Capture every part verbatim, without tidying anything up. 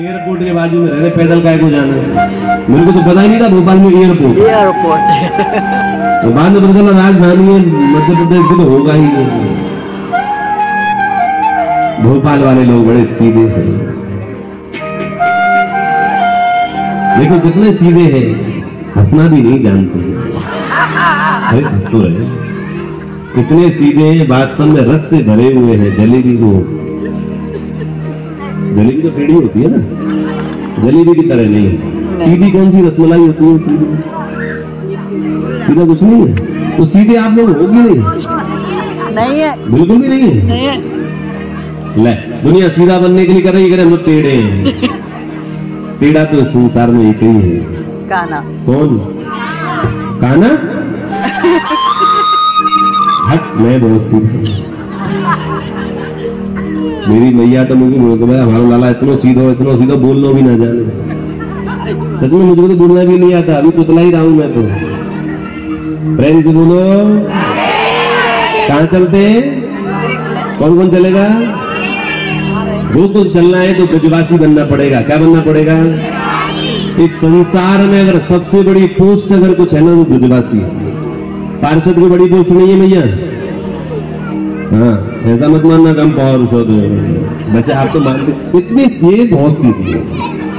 Airport के बाजू में रह रहे, पैदल काय को जाना? मेरे को तो पता ही नहीं था भोपाल में एयरपोर्ट एयरपोर्ट तो बाद में पता चला राजधानी है मध्य प्रदेश की, तो होगा ही नहीं। भोपाल वाले लोग बड़े सीधे हैं, देखो कितने सीधे हैं, हंसना भी नहीं जानते। अरे हंस तो रहे, इतने सीधे हैं, वास्तव में रस से भरे हुए हैं। जलेबी को, जलेबी तो टेढ़ी होती है ना, जलेबी की तरह नहीं। सीधी कौन सी रसमलाई होती है? सीधी सीधा कुछ नहीं है। तो सीधे आप लोग होगी नहीं, नहीं है, बिल्कुल भी नहीं है, नहीं है। ले दुनिया सीधा बनने के लिए कर रही है, हम लोग टेढ़े हैं। टेढ़ा तो संसार में एक ही है, काना। कौन? काना? हट, मैं बहुत सीधा। मेरी मैया तो मुझे बोल के हमारा लाला इतना सीधा इतना सीधा बोलना भी ना जाने। सच में मुझे तो बोलना भी नहीं आता, अभी तुतला ही रहा हूं मैं तो। फ्रेंड्स बोलो, कहाँ चलते? कौन कौन चलेगा? वो तो चलना है तो ब्रजवासी बनना पड़ेगा। क्या बनना पड़ेगा? इस संसार में अगर सबसे बड़ी पोस्ट अगर कुछ है ना तो ब्रजवासी। पार्षद को बड़ी पोस्ट नहीं है भैया, हाँ ऐसा मत मानना कम पावर शो बच्चे, आप तो मानते इतनी ये बहुत सीधी है।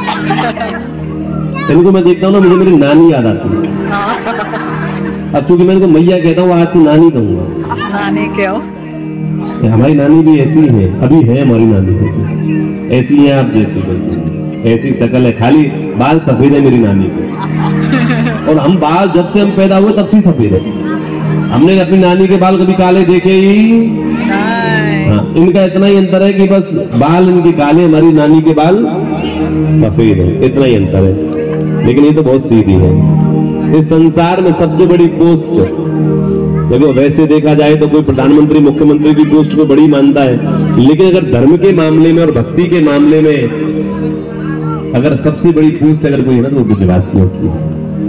इनको मैं देखता हूँ ना, मुझे मेरी नानी याद आती है। अब चूंकि मैं इनको मैया कहता हूँ, आज से नानी कहूंगा। नानी क्यों? हमारी नानी भी ऐसी है, अभी है हमारी नानी ऐसी है आप जैसी, ऐसी शकल है, खाली बाल सफेद है मेरी नानी के। और हम बाल जब से हम पैदा हुए तब से सफेद है। हमने अपनी नानी के बाल कभी काले देखे ही? हाँ, इनका इतना ही अंतर है कि बस बाल इनके काले, हमारी नानी के बाल सफेद है, इतना ही अंतर है। लेकिन ये तो बहुत सीधी है। इस संसार में सबसे बड़ी पोस्ट देखो, वैसे देखा जाए तो कोई प्रधानमंत्री मुख्यमंत्री की पोस्ट को बड़ी मानता है, लेकिन अगर धर्म के मामले में और भक्ति के मामले में अगर सबसे बड़ी पोस्ट अगर कोई है ना तो वो ब्रजवासियों की है।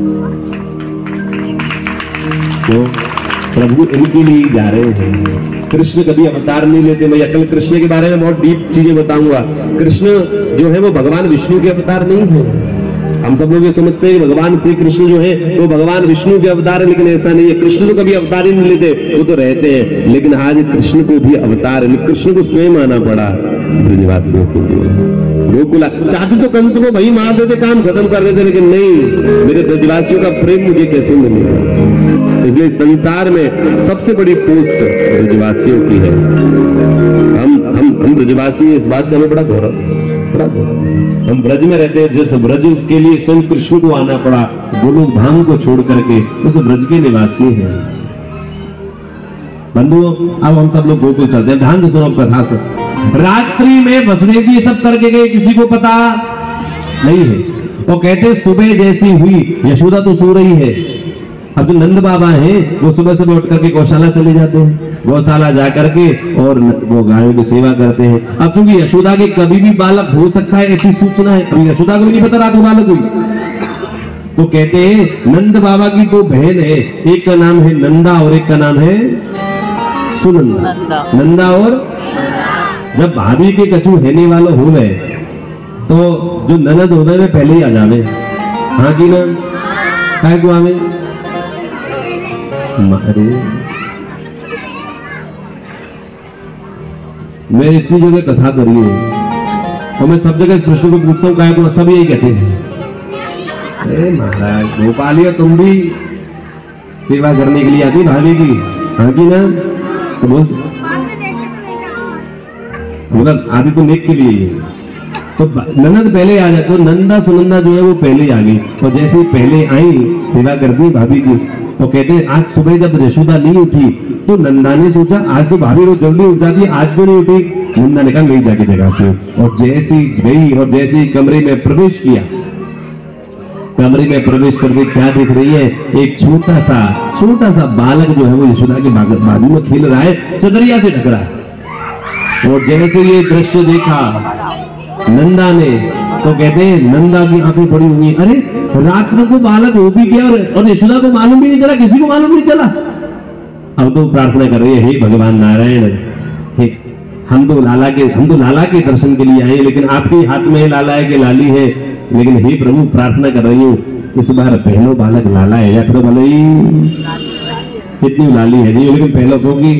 तो प्रभु इनके लिए जा रहे हैं। कृष्ण कभी अवतार नहीं लेते। मैं कल कृष्ण के बारे में बहुत डीप चीजें बताऊंगा। कृष्ण जो है वो भगवान विष्णु के अवतार नहीं है। हम सब लोग ये समझते हैं कि भगवान श्री कृष्ण जो है वो भगवान विष्णु के अवतार है, लेकिन ऐसा नहीं है। कृष्ण तो कभी अवतार ही नहीं लेते, वो तो रहते हैं। लेकिन आज कृष्ण को भी अवतार है, कृष्ण को स्वयं आना पड़ा ब्रजवासियों के लिए। गोकुला चाहते तो कंस को वही मार देते, काम खत्म कर देते, लेकिन नहीं, मेरे ब्रजवासियों का प्रेम मुझे कैसे मिलेगा? इसलिए संसार में सबसे बड़ी पोस्ट ब्रजवासियों की है। हम हम हम ब्रजवासी, इस बात का हमें बड़ा गौरव। हम ब्रज में रहते हैं, जिस ब्रज के लिए स्वयं कृष्ण को आना पड़ा, गोलोक धाम को छोड़ करके, उस ब्रज के निवासी हैं। बंधुओं, अब हम सब लोग गोकुल चलते हैं। ध्यान से सुनो कथा से। रात्रि में वसुदेव जी सब करके गए, किसी को पता नहीं है। तो कहते सुबह जैसी हुई, यशोदा तो सो रही है। अब जो नंद बाबा हैं वो सुबह सुबह उठ करके गौशाला चले जाते हैं, गौशाला जा करके और वो गायों की सेवा करते हैं। अब चूंकि यशोदा के कभी भी बालक हो सकता है ऐसी सूचना है, अभी यशोदा को भी नहीं पता रात में बालक हुई। तो कहते हैं नंद बाबा की दो बहन है, एक का नाम है नंदा और एक का नाम है सुनंदा। नंदा और जब भाभी के कछु हेने वालों हो गए तो जो ननद हो गए वे पहले ही आ जावे। हाँ की ना काय को आवे मारे। मैं इतनी जगह कथा करी है और मैं सब जगह इस प्रश्न को पूछता हूँ, काय को सब यही कहते हैं, अरे महाराज भोपालिया तुम भी सेवा करने के लिए आती भाभी की? हाँ की ना? तो बोल मतलब आदि तो नेक के लिए। तो ननद पहले आ जाए, तो नंदा सुनंदा जो है वो पहले आ गई। और जैसे ही पहले आई सेवा करती भाभी की, तो कहते हैं आज सुबह जब यशोदा नहीं उठी तो नंदा ने सोचा आज तो भाभी रोज जल्दी उठ जाती है, आज क्यों नहीं उठी? नंदा ने कहा मेरी जाके जगाती हूँ। और जैसी गई और जैसे ही कमरे में प्रवेश किया, कमरे में प्रवेश करके क्या देख रही है? एक छोटा सा छोटा सा बालक जो है वो यशोदा के बाजू में खेल रहा है, चदरिया से ढक रहा है। और जैसे ये दृश्य देखा नंदा ने तो कहते हैं नंदा की आंखें बड़ी हुई, अरे रात में को बालक हो भी गया और यशोदा को मालूम भी नहीं चला, किसी को मालूम नहीं चला। अब तो प्रार्थना कर रही है, हे भगवान नारायण, हे हम तो लाला के हम तो लाला के दर्शन के लिए आए, लेकिन आपके हाथ में लाला है कि लाली है। लेकिन हे प्रभु, प्रार्थना कर रही हूँ इस बार पहलो बालक लाला है या फिर भले इतनी लाली है नहीं, लेकिन पहलो होगी।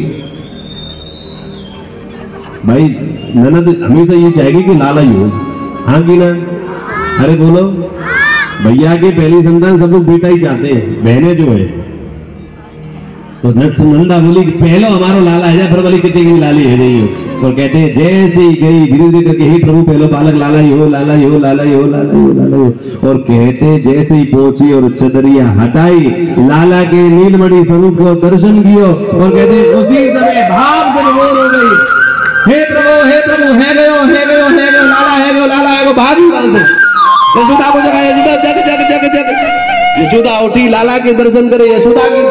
भाई ननद हमेशा ये चाहेगी कि लाला ही हो, हाँ की ना? अरे बोलो, भैया के पहली संतान सब लोग बेटा ही चाहते हैं, बहनें जो है। तो नंदा बोली पहलो हमारो लाला है, फिर बोली कितनी की लाली है नहीं हो। और कहते हैं जैसे ही गई धीरे धीरे करके ही प्रभु पहलो बालक लाला ही हो, लाला ही हो, लाला ही हो, लाला ही हो, लाला ही हो। और कहते जैसे ही पहुंची और चदरिया हटाई, लाला के नीलमणि स्वरूप को दर्शन कियो और कहते उसी समय भाव से विभोर हो गई। हे प्रभु, हे प्रभु, है गयो, है गयो, है गयो, लाला है गयो, लाला है गयो, भागी वहां से। यशोदा को जगाया, यशोदा जग जग जग जग। यशोदा उठी, लाला के दर्शन करे, यशोदा की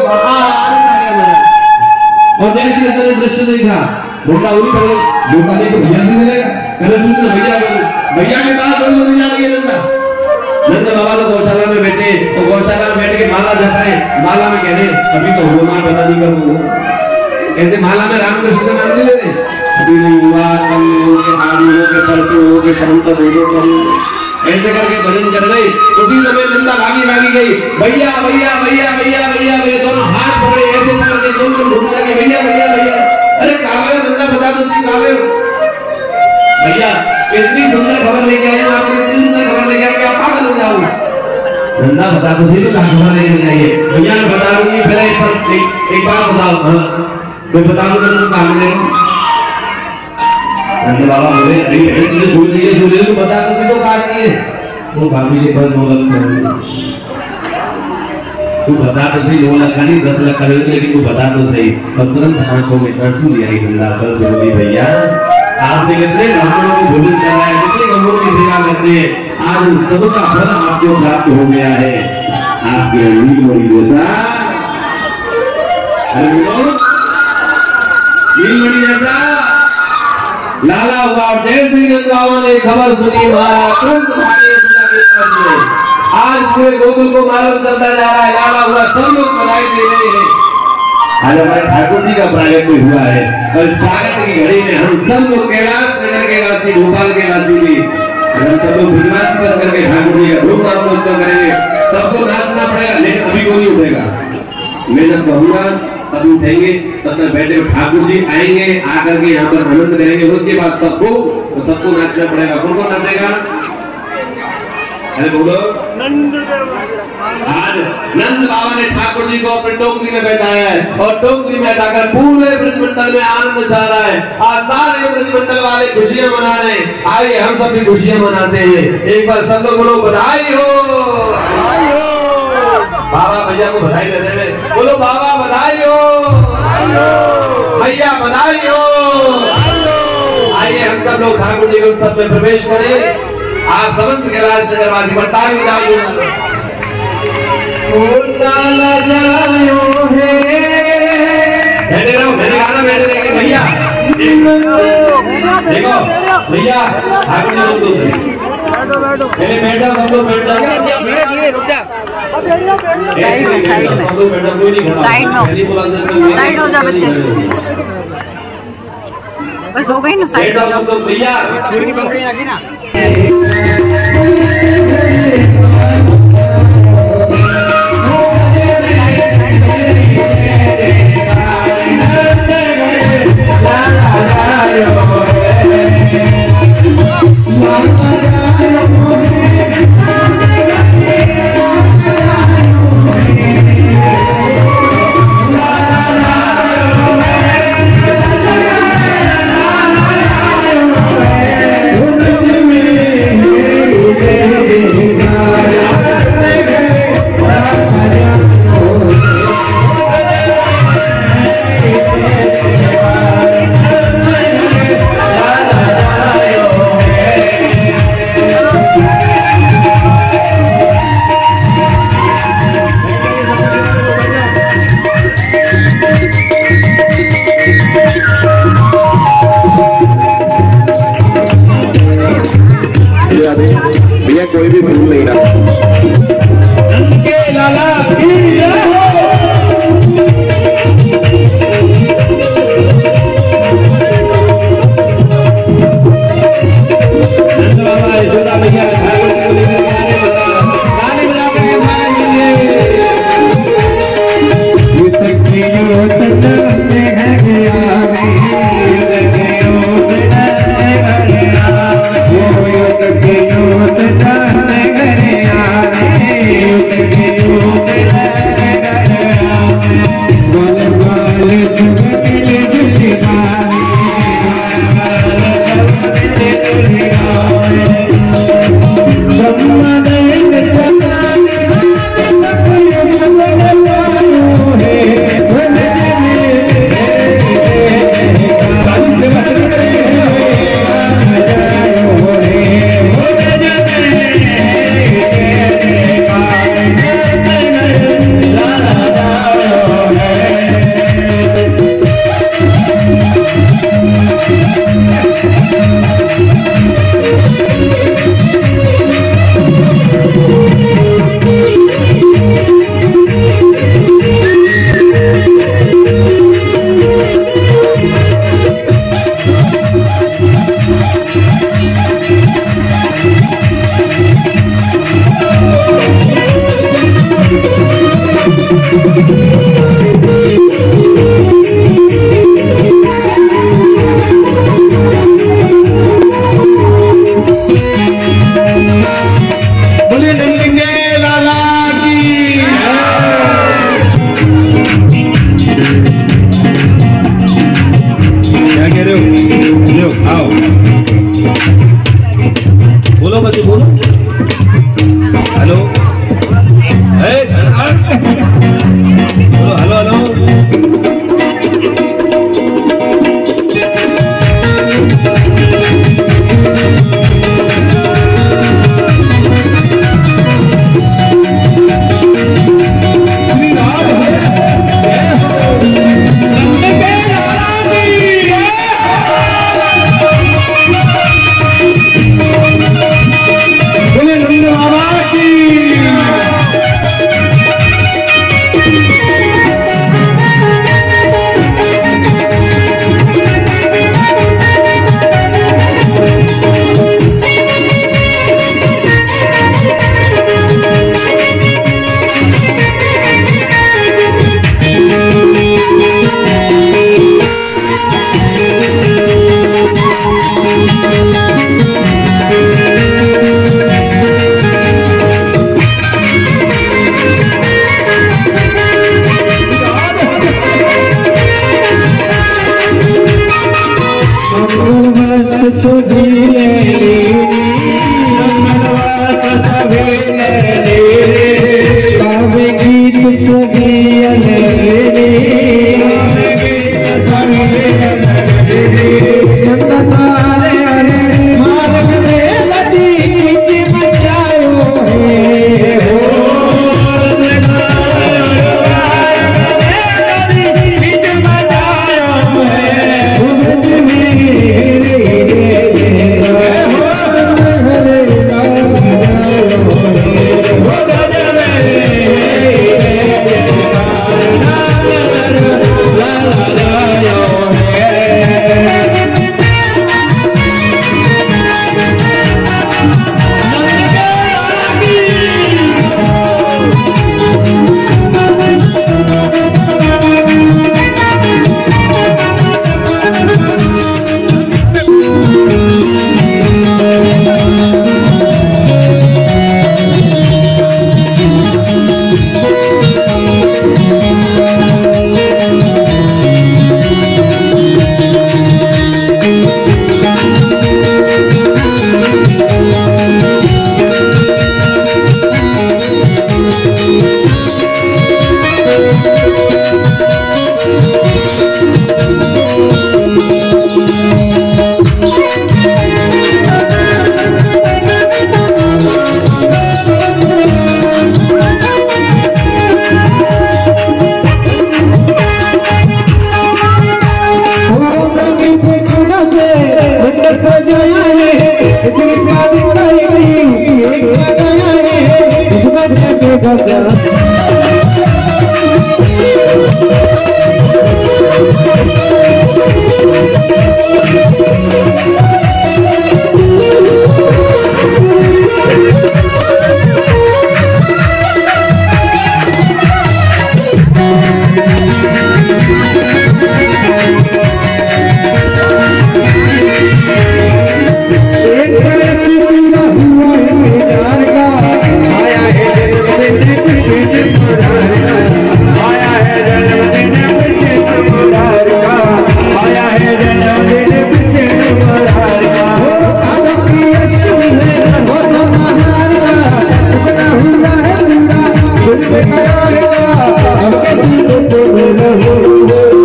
और जैसे जैसे दृश्य देखा, बेटा उड़ी पड़े, बेटा ने तो भैया से मिलेगा, पहले सुनते भैया भैया के बाद और नहीं जाएंगे नंदा। नंद बाबा तो गौशाला में बैठे, तो गौशाला में बैठ के माला जपाए, माला में कहने अभी तो होना पता नहीं करूँ। ऐसे माला में रामकृष्ण का नाम नहीं लेते, अभी नहीं हुआ, कल होगे, आज होगे, परसों होगे, शाम तक होगे, कल ऐसे करके भजन कर रहे। उसी समय नंदा भागी भागी गई, भैया भैया भैया भैया भैया वे दोनों हाथ पकड़े, ऐसे करके दोनों को ढूंढने लगे, भैया भैया भैया। अरे कहाँ गए नंदा, बता दो कहाँ गए भैया? इतनी सुंदर खबर लेके आए, आपने इतनी सुंदर खबर लेके आए कि आप पागल हो जाओगे। नंदा बता दो सही, तो खबर लेके आइए भैया, मैं बता दूंगी। पहले एक बार एक बार बताओ, हाँ कोई बता दो तो कहाँ गए? नंद बाबा बोले अरे तुझे जो चाहिए जो ले लो, बता दो तो कहाँ चाहिए? वो भाभी के पास नौ लाख का, तू बता तो सही, नौ लाख का नहीं दस लाख का, लेकिन तू बता तो सही। और तुरंत आंखों में आंसू ले आई नंदा पर, बोली भैया आपने कितने ब्राह्मणों को भोजन कराया, कितने गंगों की सेवा करते हैं, आज सबका फल आपको प्राप्त हो गया है, आपके नीलमणि जैसा। अरे नीलमणि जैसा लाला हुआ। और जैसे ही नंदबाबा ने खबर सुनी, महाराज तुरंत भागे यशोदा के पास में। आज पूरे गोकुल को मालूम करता जा रहा है, लाला हुआ, सब लोग बधाई दे रहे हैं। आज हमारे ठाकुर जी का प्रागट्य हुआ है, और इस प्रागट्य की घड़ी में हम सब लोग कैलाश नगर के वासी, भोपाल के वासी भी, हम सब लोग विश्वास कर करके ठाकुर जी का धूमधाम से करेंगे। सबको नाचना पड़ेगा, लेकिन अभी कोई नहीं उठेगा। मैं जब कहूंगा तब उठेंगे, तब तक बैठे ठाकुर जी आएंगे, आकर के यहाँ पर आनंद करेंगे। उसके बाद सबको तो सबको नाचना पड़ेगा। कौन कौन नाचेगा? अरे बोलो। आज नंद बाबा ने ठाकुर जी को अपने टोकरी में बैठाया है, और टोकरी में बैठाकर पूरे ब्रजमंडल में आनंद छा रहा है। आज सारे ब्रजमंडल वाले खुशियां मना रहे हैं। आइए हम सब भी खुशियां मनाते हैं। एक बार सब लोग बोलो बधाई हो, बधाई हो। बाबा भैया को बधाई देते हैं, बोलो बाबा बधाई हो, भैया बधाई हो। आइए हम सब लोग ठाकुर जी के उत्सव में प्रवेश करें। आप समस्त कैलाश नगरवासी पर ताली बजाइए। बैठे रहो, मैंने गाना बैठे रहेंगे भैया। देखो भैया ठाकुर जी लोग पहले बैठ जाओ, सब लोग बैठ जाओ, साइड में साइड में सब लोग बैठ जाओ, कोई नहीं खड़ा, साइड में साइड हो जाओ बच्चे, बस हो गई ना साइड हो जाओ भैया। भैया कोई भी फूल नहीं रहा। लाला बोलो मत बोलो। Hello hello hello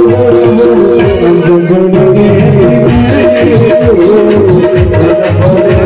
Oh,